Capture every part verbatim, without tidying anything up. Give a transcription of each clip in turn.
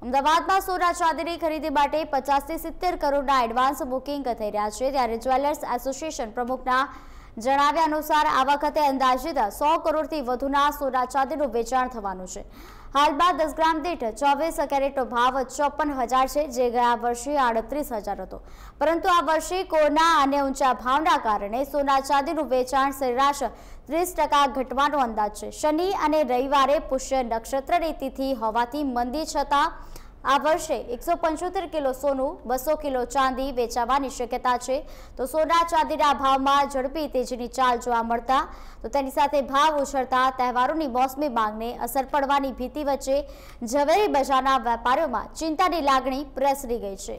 અમદાવાદમાં સોના ચાંદીની ખરીદી માટે પચાસ થી સિત્તેર કરોડના એડવાન્સ બુકિંગ થઈ રહ્યા છે, ત્યારે જ્વેલર્સ એસોસિએશન પ્રમુખના જણાવ્યા અનુસાર આ વખતે અંદાજિત સો કરોડથી વધુના સોના ચાંદીનું વેચાણ થવાનું છે। હાલમાં દસ ગ્રામ દીઠ ચોવીસ કેરેટનો ભાવ ચોપન હજાર છે, જે ગયા વર્ષે આડત્રીસ હજાર હતો, પરંતુ આ વર્ષે કોરોના અને ઊંચા ભાવના કારણે સોના ચાંદીનું વેચાણ સરેરાશ ત્રીસ ટકા ઘટવાનો અંદાજ છે। શનિ અને રવિવારે પુષ્ય નક્ષત્રની તિથિ હોવાથી મંદી છતાં આ વર્ષે એકસો પંચોતેર કિલો સોનું, બસો કિલો ચાંદી વેચાવાની શક્યતા છે। તો સોના ચાંદીના ભાવમાં ઝડપી તેજીની ચાલ જોવા મળતા તો તેની સાથે ભાવ ઉછળતા તહેવારોની મોસમી માંગને અસર પડવાની ભીતિ વચ્ચે ઝવેરી બજારના વેપારીઓમાં ચિંતાની લાગણી પ્રસરી ગઈ છે।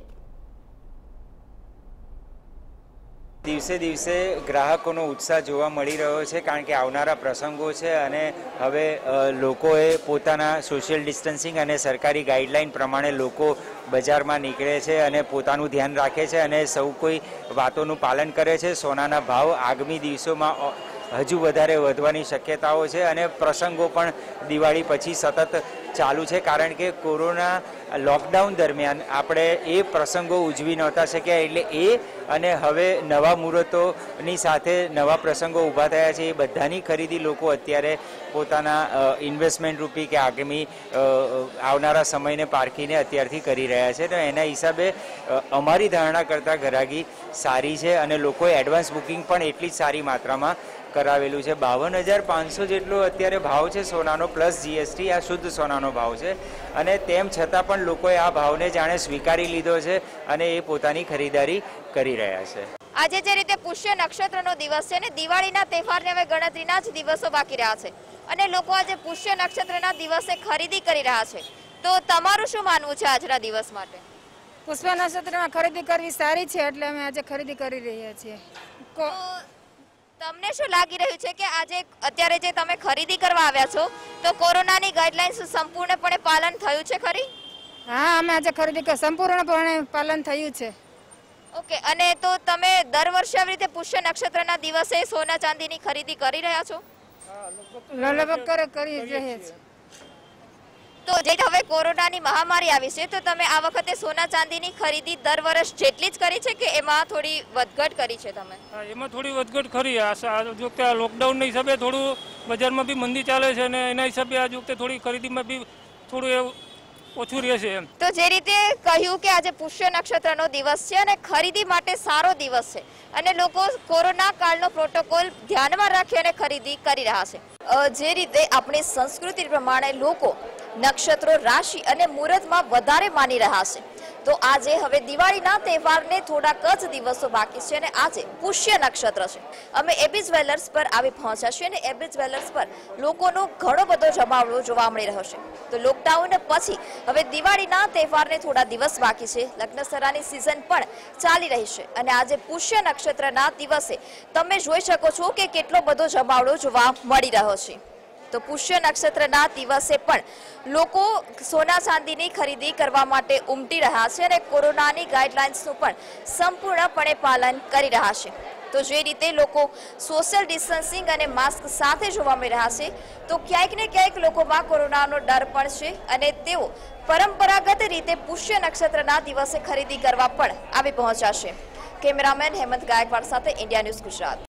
દિવસે દિવસે ગ્રાહકોનો ઉત્સાહ જોવા મળી રહ્યો છે, કારણ કે આવનારા પ્રસંગો છે અને હવે લોકોએ પોતાના સોશિયલ ડિસ્ટન્સિંગ અને સરકારી ગાઈડલાઈન પ્રમાણે લોકો બજારમાં નીકળે છે અને પોતાનું ધ્યાન રાખે છે અને સૌ કોઈ વાતોનું પાલન કરે છે। સોનાના ભાવ આગામી દિવસોમાં હજુ વધારે વધવાની શક્યતાઓ છે અને પ્રસંગો પણ દિવાળી પછી સતત ચાલુ છે, કારણ કે કોરોના લોકડાઉન દરમિયાન આપણે એ પ્રસંગો ઉજવી નહોતા શક્યા, એટલે એ અને હવે નવા મુહૂર્તોની સાથે નવા પ્રસંગો ઊભા થયા છે, એ બધાની ખરીદી લોકો અત્યારે પોતાના ઇન્વેસ્ટમેન્ટ રૂપી કે આગામી આવનારા સમયને પારખીને અત્યારથી કરી રહ્યા છે। તો એના હિસાબે અમારી ધારણા કરતાં ગ્રાહકી સારી છે અને લોકોએ એડવાન્સ બુકિંગ પણ એટલી જ સારી માત્રામાં કરાવેલું છે। બાવન હજાર પાંચસો જેટલો અત્યારે ભાવ છે સોનાનો, પ્લસ જીએસટી આ શુદ્ધ સોનાનો ભાવ છે અને તેમ છતાં પણ લોકોએ આ ભાવને જાણે સ્વીકારી લીધો છે અને એ પોતાની ખરીદારી કરી રહ્યા છે। આજે જે રીતે પુષ્ય નક્ષત્રનો દિવસ છે ને દિવાળીના તહેવારને હવે ગણતરીના જ દિવસો બાકી રહ્યા છે અને લોકો આજે પુષ્ય નક્ષત્રના દિવસે ખરીદી કરી રહ્યા છે, તો તમારું શું માનવું છે આજના દિવસ માટે? પુષ્ય નક્ષત્રમાં ખરીદી કરવી સારી છે, એટલે અમે આજે ખરીદી કરી રહ્યા છીએ। તમને શું લાગી રહ્યું છે કે આજે અત્યારે જે તમે ખરીદી કરવા આવ્યા છો તો કોરોનાની ગાઈડલાઇન્સ સંપૂર્ણપણે પાલન થયું છે ખરી? હા, અમે આજે ખરીદી સંપૂર્ણપણે પાલન થયું છે। ઓકે, અને તો તમે દર વર્ષે આવી રીતે પુષ્ય નક્ષત્રના દિવસે સોના ચાંદીની ખરીદી કરી રહ્યા છો? લગભગ કરી રહ્યા છીએ। તો જે હવે કોરોનાની મહામારી આવી છે તો તમે આ વખતે સોના ચાંદીની ખરીદી દર વર્ષ જેટલી જ કરી છે કે એમાં થોડી વધઘટ કરી છે તમે? એમાં થોડી વધઘટ ખરી, જો કે લોકડાઉનના હિસાબે થોડું બજારમાં બી મંદી ચાલે છે અને એના હિસાબે આ વખતે થોડી ખરીદીમાં બી થોડું એવું ઓછું રહેશે એમ। તો જે રીતે કહ્યું કે આજે પુષ્ય નક્ષત્રનો દિવસ છે અને ખરીદી માટે સારો દિવસ છે અને લોકો કોરોના કાળનો પ્રોટોકોલ ધ્યાનમાં રાખી અને ખરીદી કરી રહ્યા છે। જે રીતે આપણી સંસ્કૃતિ પ્રમાણે લોકો નક્ષત્રો, રાશિ અને મુહૂર્તમાં વધારે માની રહ્યા છે, તો આજે હવે દિવાળીના તહેવારને થોડાક જ દિવસો બાકી છે અને આજે પુષ્ય નક્ષત્ર છે। અમે એબી જ્વેલર્સ પર આવી પહોંચ્યા છીએ અને એબી જ્વેલર્સ પર લોકોનો ઘણો બધો જમાવડો જોવા મળી રહ્યો છે। તો લોકડાઉન પછી હવે દિવાળીના તહેવારને થોડા દિવસ બાકી છે, લગ્નસરાની સિઝન પણ ચાલી રહી છે અને આજે પુષ્ય નક્ષત્રના દિવસે તમે જોઈ શકો છો કે કેટલો બધો જમાવડો જોવા મળી રહ્યો છે। તો પુષ્ય નક્ષત્રના દિવસે પણ લોકો સોના ચાંદીની ખરીદી કરવા માટે ઉમટી રહ્યા છે અને કોરોનાની ગાઈડલાઇન્સનું પણ સંપૂર્ણપણે પાલન કરી રહ્યા છે। તો જે રીતે લોકો સોશિયલ ડિસ્ટન્સિંગ અને માસ્ક સાથે જોવા મળી રહ્યા છે, તો ક્યાંક ને ક્યાંક લોકોમાં કોરોનાનો ડર પણ છે અને તેઓ પરંપરાગત રીતે પુષ્ય નક્ષત્રના દિવસે ખરીદી કરવા પણ આવી પહોંચ્યા છે। કેમેરામેન હેમંત ગાયકવાડ સાથે ઇન્ડિયા ન્યૂઝ ગુજરાત।